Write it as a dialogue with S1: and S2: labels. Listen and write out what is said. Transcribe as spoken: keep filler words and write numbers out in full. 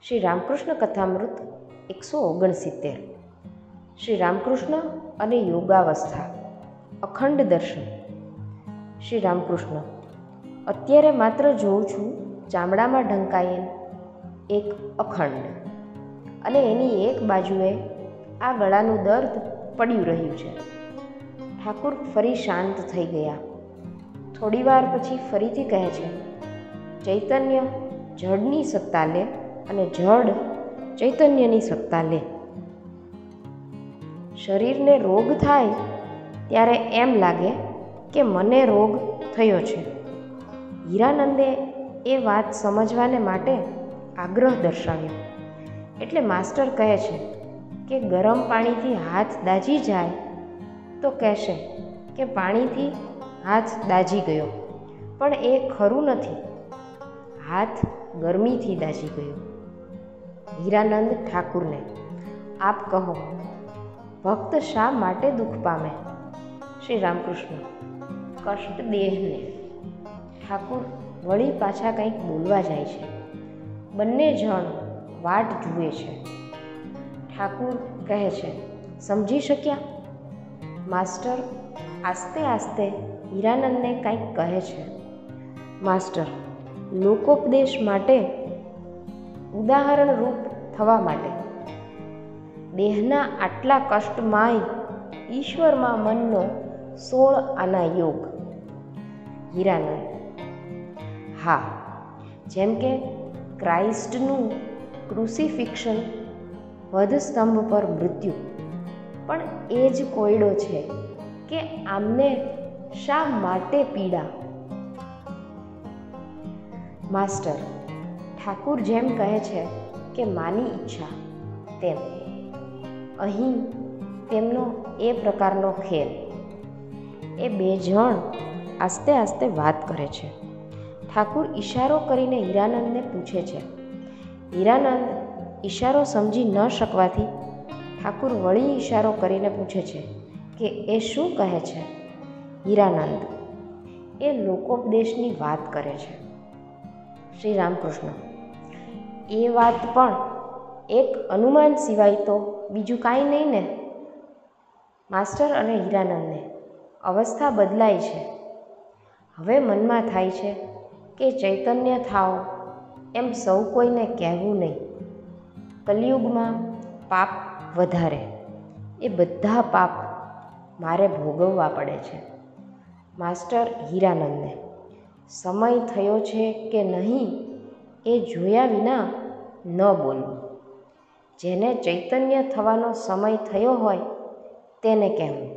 S1: શ્રી રામકૃષ્ણ કથામૃત એકસો ઓગણસિત્તેર. શ્રી રામકૃષ્ણ અને યોગાવસ્થા. અખંડ દર્શન. શ્રી રામકૃષ્ણ: અત્યારે માત્ર જોઉં છું ચામડામાં ઢંકાયેલ એક અખંડ, અને એની એક બાજુએ આ ગળાનું દર્દ પડ્યું રહ્યું છે. ઠાકુર ફરી શાંત થઈ ગયા. થોડી વાર પછી ફરીથી કહે છે, ચૈતન્ય જડની સત્તા લે અને જડ ચૈતન્યની સત્તા લે. શરીરને રોગ થાય ત્યારે એમ લાગે કે મને રોગ થયો છે. હીરાનંદે એ વાત સમજવાને માટે આગ્રહ દર્શાવ્યો. એટલે માસ્ટર કહે છે કે ગરમ પાણીથી હાથ દાજી જાય તો કહેશે કે પાણીથી હાથ દાજી ગયો, પણ એ ખરું નથી. હાથ ગરમીથી દાજી ગયો. હીરાનંદ ઠાકુરને: આપ કહો, ભક્ત શા માટે દુઃખ પામે? શ્રી રામકૃષ્ણ: કષ્ટ દેહને. ઠાકુર વળી પાછા કંઈક બોલવા જાય છે. બંને જણ વાટ જુએ છે. ઠાકુર કહે છે, સમજી શક્યા? માસ્ટર આસ્તે આસ્તે હીરાનંદને કંઈક કહે છે. માસ્ટર લોકોપદેશ માટે, ઉદાહરણ રૂપ થવા માટે. દેહના આટલા કષ્ટમાંય ઈશ્વરમાં મનનો સોળ આના યોગ. હીરાનંદ: હા, જેમ કે ક્રાઇસ્ટનું ક્રુસિફિક્શન, વધસ્તંભ પર મૃત્યુ, પણ એ જ કોયડો છે કે આમને શા માટે પીડા? માસ્ટર ઠાકુર જેમ કહે છે કે માની ઈચ્છા, તેમ. અહીં તેમનો એ પ્રકારનો ખેલ. એ બે જણ આસ્તે આસ્તે વાત કરે છે. ઠાકુર ઈશારો કરીને હીરાનંદને પૂછે છે. હીરાનંદ ઈશારો સમજી ન શકવાથી ઠાકુર વળી ઈશારો કરીને પૂછે છે કે એ શું કહે છે? હીરાનંદ: એ લોકોપદેશની વાત કરે છે. શ્રી રામકૃષ્ણ: એ વાત પણ એક અનુમાન સિવાય તો બીજું કાંઈ નહીં ને? માસ્ટર અને હીરાનંદને અવસ્થા બદલાય છે. હવે મનમાં થાય છે કે ચૈતન્ય થાઓ એમ સૌ કોઈને કહેવું નહીં. કલિયુગમાં પાપ વધારે. એ બધા પાપ મારે ભોગવવા પડે છે. માસ્ટર હીરાનંદને: સમય થયો છે કે નહીં એ જોયા વિના ન બોલવું. જેને ચૈતન્ય થવાનો સમય થયો હોય તેને કહેવું.